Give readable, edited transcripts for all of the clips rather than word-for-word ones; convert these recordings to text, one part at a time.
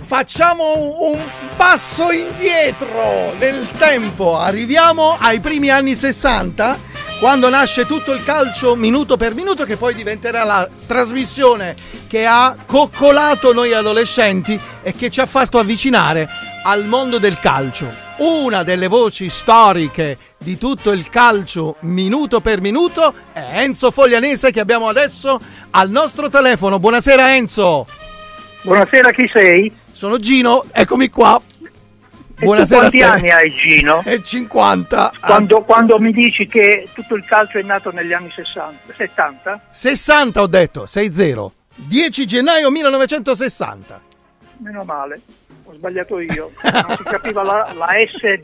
facciamo un passo indietro nel tempo, arriviamo ai primi anni 60, quando nasce tutto il calcio minuto per minuto, che poi diventerà la trasmissione che ha coccolato noi adolescenti e che ci ha fatto avvicinare al mondo del calcio. Una delle voci storiche di tutto il calcio minuto per minuto è Enzo Foglianese, che abbiamo adesso al nostro telefono. Buonasera Enzo. Buonasera, chi sei? Sono Gino, eccomi qua. Buonasera. Quanti anni hai, Gino? 50. Quando mi dici che tutto il calcio è nato negli anni 70? 60 ho detto, 6-0. 10 gennaio 1960. Meno male, ho sbagliato io. Non si capiva la S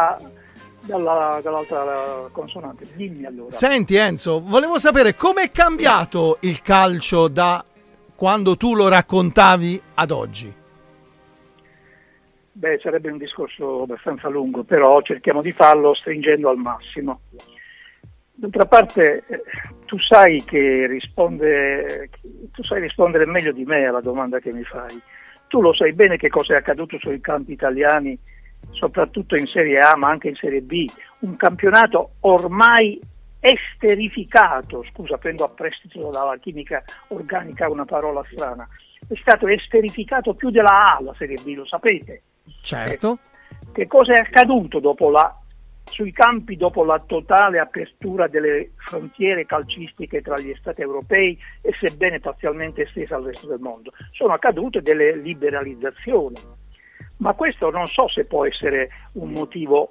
dall'altra consonante. Dimmi allora. Senti Enzo, volevo sapere com'è cambiato il calcio da quando tu lo raccontavi ad oggi. Beh, sarebbe un discorso abbastanza lungo, però cerchiamo di farlo stringendo al massimo. D'altra parte, tu sai rispondere meglio di me alla domanda che mi fai. Tu lo sai bene che cosa è accaduto sui campi italiani, soprattutto in Serie A, ma anche in Serie B. Un campionato ormai esterificato, scusa, prendo a prestito dalla chimica organica una parola strana, è stato esterificato più della A, la Serie B, lo sapete? Certo. Che cosa è accaduto sui campi dopo la totale apertura delle frontiere calcistiche tra gli stati europei e sebbene parzialmente estesa al resto del mondo? Sono accadute delle liberalizzazioni, ma questo non so se può essere un motivo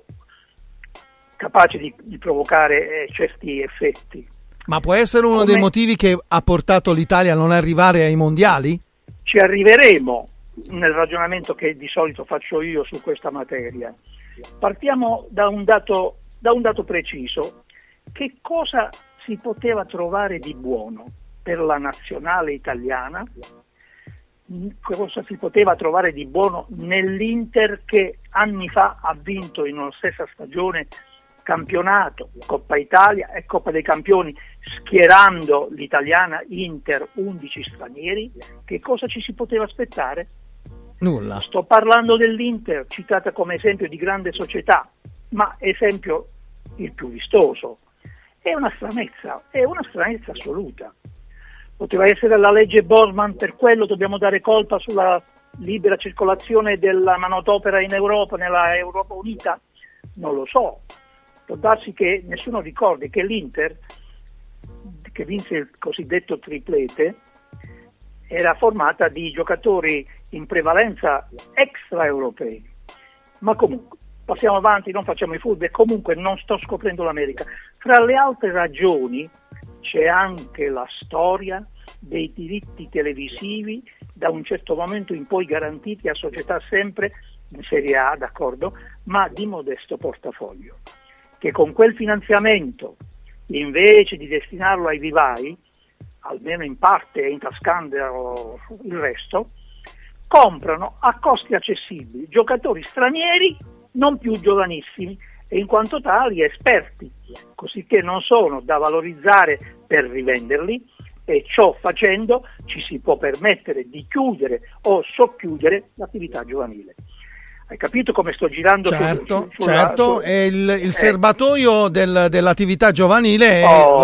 capace di provocare certi effetti. Ma può essere uno dei motivi che ha portato l'Italia a non arrivare ai mondiali? Ci arriveremo nel ragionamento che di solito faccio io su questa materia. Partiamo da un dato preciso. Che cosa si poteva trovare di buono per la nazionale italiana? Cosa si poteva trovare di buono nell'Inter che anni fa ha vinto in una stessa stagione campionato, Coppa Italia e Coppa dei Campioni, schierando l'italiana Inter 11 stranieri? Che cosa ci si poteva aspettare? Nulla. Sto parlando dell'Inter, citata come esempio di grande società, ma esempio il più vistoso. È una stranezza assoluta. Poteva essere la legge Bosman, per quello dobbiamo dare colpa sulla libera circolazione della manodopera in Europa, nella Europa Unita? Non lo so. Può darsi che nessuno ricordi che l'Inter, che vinse il cosiddetto triplete, era formata di giocatori in prevalenza extraeuropei. Ma comunque, passiamo avanti, non facciamo i furbi, e comunque non sto scoprendo l'America. Fra le altre ragioni c'è anche la storia dei diritti televisivi, da un certo momento in poi garantiti a società sempre in Serie A, d'accordo, ma di modesto portafoglio, che con quel finanziamento, invece di destinarlo ai vivai, almeno in parte intascando il resto, comprano a costi accessibili giocatori stranieri non più giovanissimi e in quanto tali esperti, cosicché non sono da valorizzare per rivenderli, e ciò facendo ci si può permettere di chiudere o socchiudere l'attività giovanile. Hai capito come sto girando? Certo. E il serbatoio dell'attività giovanile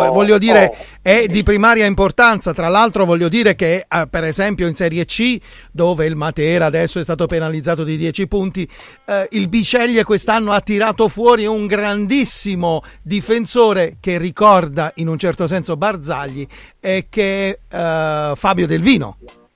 è di primaria importanza. Tra l'altro voglio dire che per esempio in Serie C, dove il Matera adesso è stato penalizzato di 10 punti, il Biceglie quest'anno ha tirato fuori un grandissimo difensore che ricorda in un certo senso Barzagli, e che è Fabio Del Vino.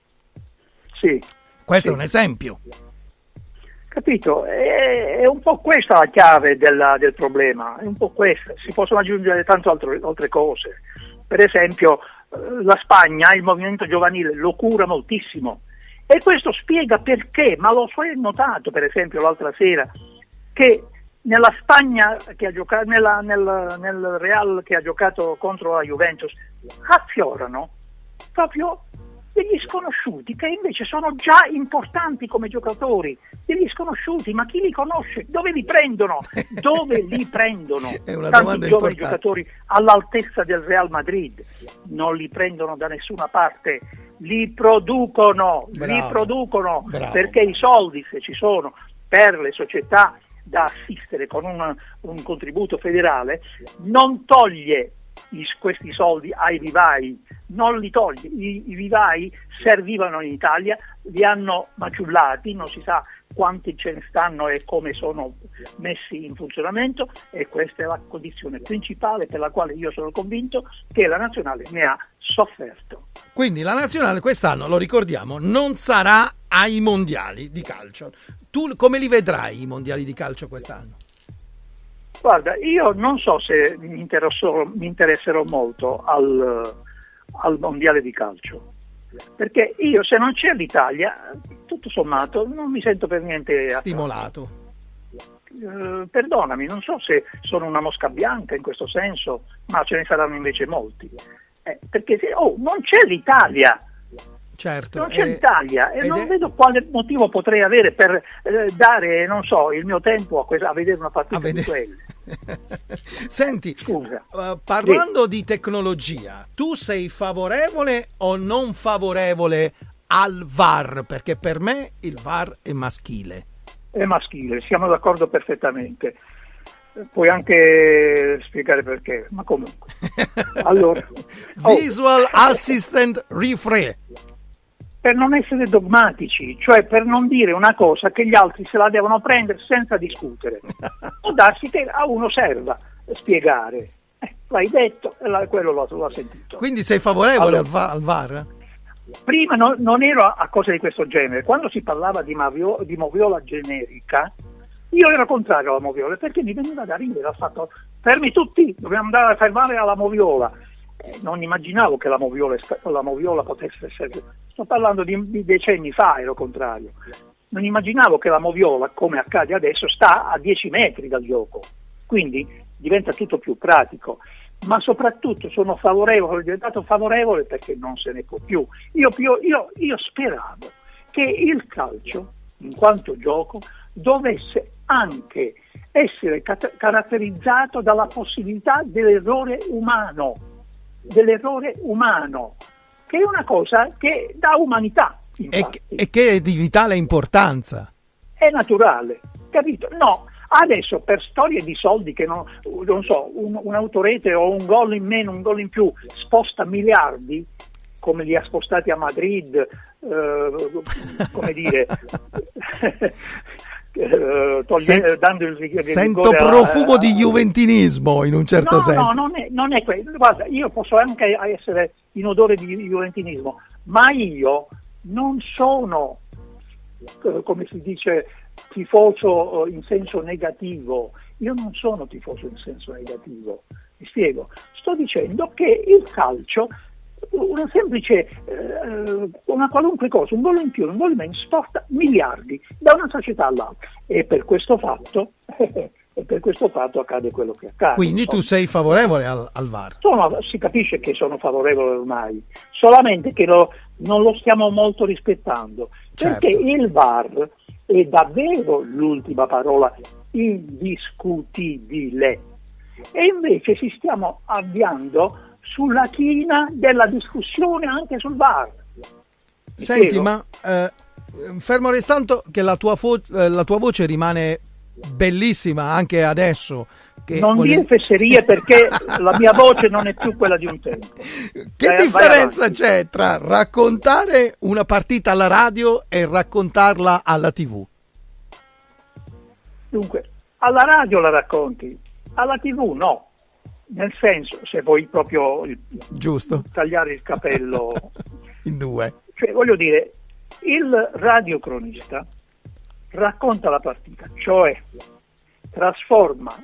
Sì. Questo è un esempio. Capito? È un po' questa la chiave del problema, è un po' questa. Si possono aggiungere tante altre cose. Per esempio la Spagna, il movimento giovanile lo cura moltissimo, e questo spiega perché, ma lo hai notato per esempio l'altra sera, che nella Spagna che ha giocato, nel Real che ha giocato contro la Juventus, affiorano proprio degli sconosciuti che invece sono già importanti come giocatori, degli sconosciuti, ma chi li conosce? Dove li prendono? È una Tanti giovani giocatori all'altezza del Real Madrid non li prendono da nessuna parte, li producono, Bravo. perché i soldi, se ci sono, per le società da assistere con un contributo federale, non toglie questi soldi ai vivai, non li toglie. I vivai servivano in Italia, li hanno maciullati, non si sa quanti ce ne stanno e come sono messi in funzionamento, e questa è la condizione principale per la quale io sono convinto che la nazionale ne ha sofferto. Quindi la nazionale quest'anno, lo ricordiamo, non sarà ai mondiali di calcio. Tu come li vedrai i mondiali di calcio quest'anno? Guarda, io non so se mi interesserò molto al mondiale di calcio, perché io, se non c'è l'Italia, tutto sommato non mi sento per niente stimolato. Perdonami, non so se sono una mosca bianca in questo senso, ma ce ne saranno invece molti, perché non c'è l'Italia. Certo, non c'è l'Italia e non vedo quale motivo potrei avere per dare, non so, il mio tempo a vedere una partita di quelle. Senti, scusa, parlando di tecnologia, tu sei favorevole o non favorevole al VAR? Perché per me il VAR è maschile. È maschile, siamo d'accordo perfettamente. Puoi anche spiegare perché, ma comunque. Allora, Visual Assistant Referee. Per non essere dogmatici, cioè per non dire una cosa che gli altri se la devono prendere senza discutere. Può darsi che a uno serva spiegare. L'hai detto e quello l'ho sentito. Quindi sei favorevole al VAR? Prima non ero a cose di questo genere. Quando si parlava di moviola generica, io ero contrario alla moviola, perché mi veniva da ridere. Ho fatto, fermi tutti, dobbiamo andare a fermare alla moviola. Non immaginavo che la moviola potesse essere. Sto parlando di decenni fa, ero contrario. Non immaginavo che la moviola, come accade adesso, sta a 10 metri dal gioco. Quindi diventa tutto più pratico. Ma soprattutto sono diventato favorevole perché non se ne può più. Io speravo che il calcio, in quanto gioco, dovesse anche essere caratterizzato dalla possibilità dell'errore umano, che è una cosa che dà umanità, e che è di vitale importanza. È naturale, capito? No, adesso per storie di soldi che non so, un'autorete o un gol in meno, un gol in più sposta miliardi, come li ha spostati a Madrid, come dire, dando il rigore. Sento profumo di juventinismo in un certo senso. No, non è quello. Guarda, io posso anche essere in odore di juventinismo, ma io non sono, come si dice, tifoso in senso negativo. Io non sono tifoso in senso negativo. Mi spiego. Sto dicendo che il calcio, una semplice, una qualunque cosa, un gol in più, un gol in meno, sposta miliardi da una società all'altra, e per questo fatto accade quello che accade. Quindi tu sei favorevole al VAR? Si capisce che sono favorevole ormai, solamente che non lo stiamo molto rispettando, perché il VAR è davvero l'ultima parola indiscutibile, e invece ci stiamo avviando sulla china della discussione anche sul VAR. Senti, ma fermo restando che la tua voce rimane bellissima anche adesso. Non dire fesserie, perché la mia voce non è più quella di un tempo. Che differenza c'è tra raccontare una partita alla radio e raccontarla alla TV? Dunque, alla radio la racconti, alla TV no. Nel senso, se vuoi proprio giusto tagliare il capello in due, cioè, voglio dire, il radiocronista racconta la partita, cioè trasforma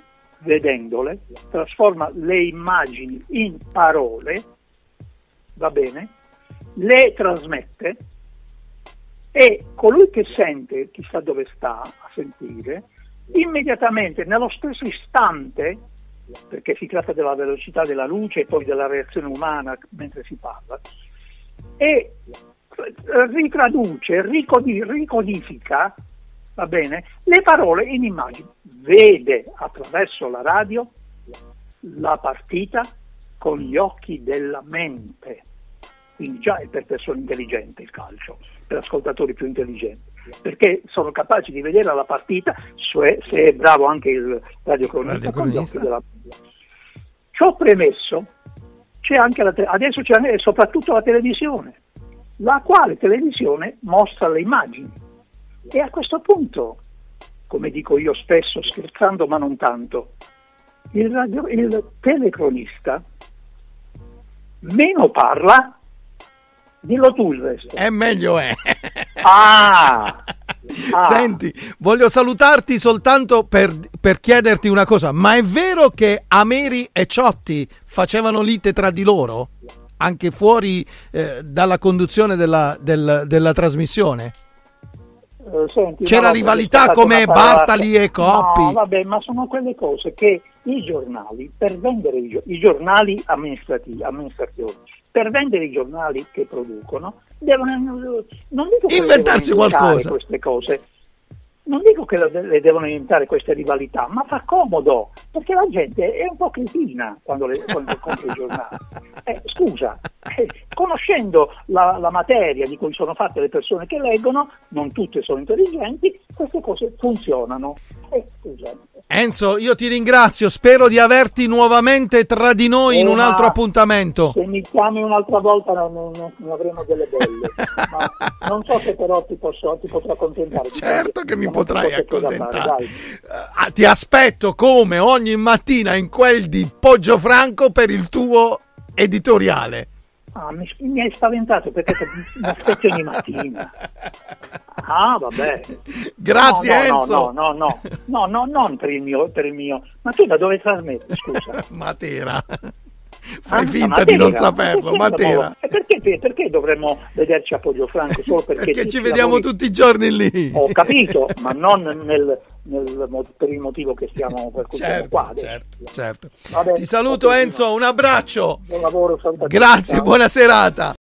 le immagini in parole, va bene, le trasmette, e colui che sente, chissà dove sta a sentire, immediatamente, nello stesso istante, perché si tratta della velocità della luce e poi della reazione umana mentre si parla, e ritraduce, ricodifica, va bene, le parole in immagini, vede attraverso la radio la partita con gli occhi della mente, quindi già è per persone intelligenti il calcio, per ascoltatori più intelligenti, perché sono capaci di vedere la partita, se è bravo anche il radiocronista. Con gli occhi della... Ciò premesso, c'è anche adesso c'è anche, soprattutto la televisione, la quale televisione mostra le immagini, e a questo punto, come dico io spesso scherzando ma non tanto, il telecronista meno parla, dillo tu il resto. È meglio, è. Senti, voglio salutarti soltanto per chiederti una cosa, ma è vero che Ameri e Ciotti facevano lite tra di loro? Anche fuori dalla conduzione della trasmissione? Senti, c'era rivalità come Bartali e Coppi? No, vabbè, ma sono quelle cose che i giornali, per vendere i giornali amministrazioni, per vendere i giornali che producono, devono, non dico che inventarsi qualcosa. Queste cose. Non dico che le devono inventare queste rivalità, ma fa comodo, perché la gente è un po' cretina quando compra i giornali. Scusa, conoscendo la materia di cui sono fatte le persone che leggono, non tutte sono intelligenti, queste cose funzionano. Scusa. Enzo, io ti ringrazio, spero di averti nuovamente tra di noi in un altro appuntamento. Se mi chiami un'altra volta non avremo delle belle, ma non so se però ti potrò accontentare. Certo che mi potrai accontentare. Ti aspetto come ogni mattina in quel di Poggiofranco per il tuo editoriale. Mi hai spaventato perché mi aspetto ogni mattina. Vabbè. Grazie Enzo. No, non per il mio. Ma tu da dove trasmetti, scusa? Matera. Fai finta di non saperlo, Matera. E perché dovremmo vederci a Poggiofranco solo perché ci vediamo tutti i giorni lì? Ho capito, ma non per il motivo che stiamo per cui siamo qua. Certo. Vabbè, ti saluto Enzo, un abbraccio. Buon lavoro, grazie, buona serata.